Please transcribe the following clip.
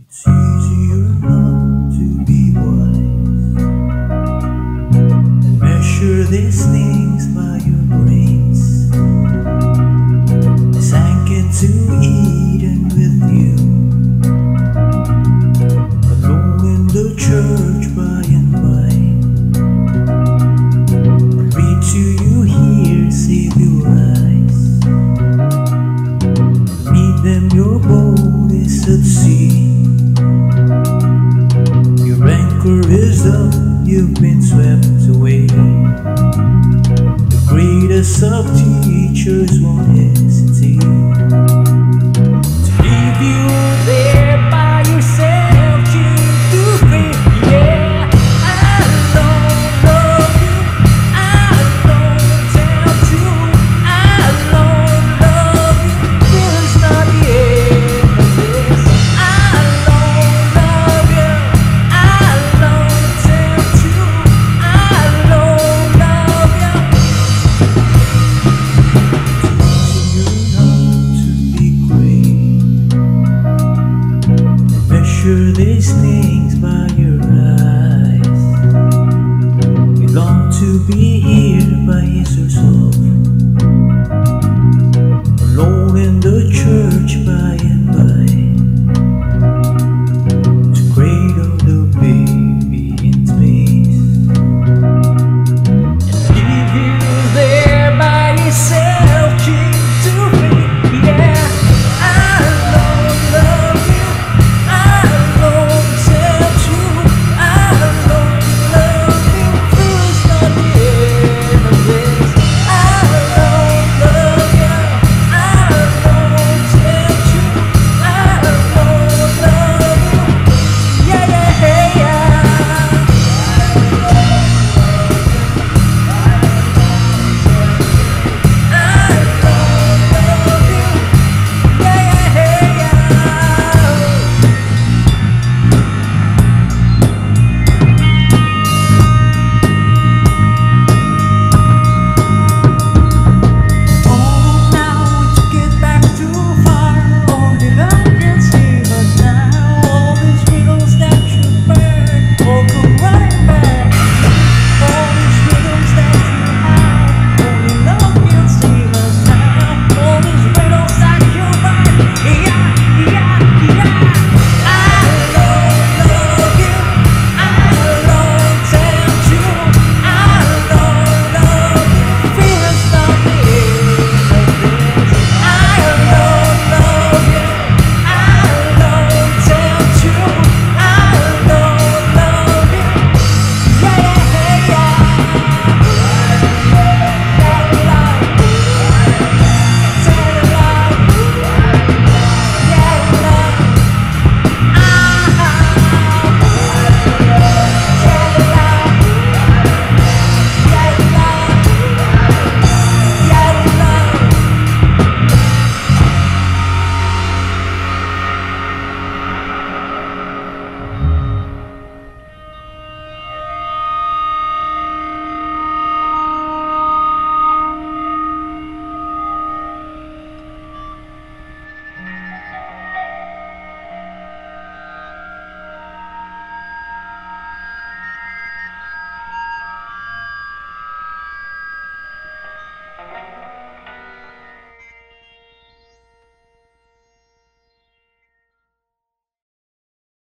It's easier not to be wise and measure these things by your brains. I sank into Eden with you, alone in the church by and by. Read to you here, save your eyes. Meet them, your boat is at sea. Your anchor is up, you've been swept away. The greatest of teachers won't hesitate to leave you there by yourself to pray. Yeah, I don't love you, I don't tell you, I don't love you. This is not the end of this. I don't love you, I don't tell you, I don't love you. You're not to be great. Measure these things by your eyes. You long to be